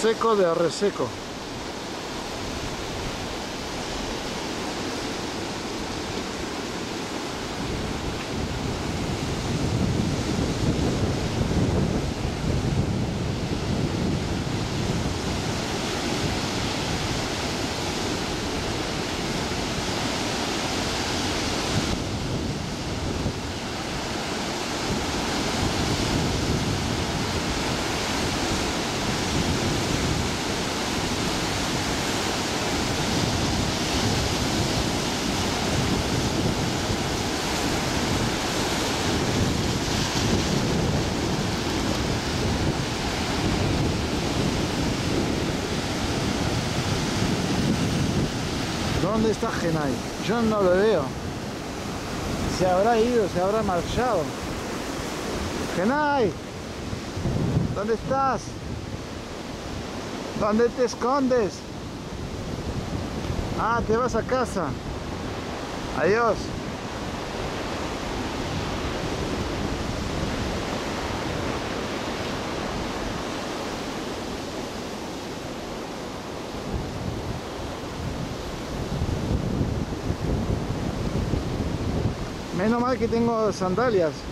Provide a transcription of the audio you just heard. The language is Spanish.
seco de Arreseco. ¿Dónde está Genay? Yo no lo veo. Se habrá ido, se habrá marchado. Genay, ¿dónde estás? ¿Dónde te escondes? Ah, te vas a casa. Adiós. Menos mal que tengo sandalias.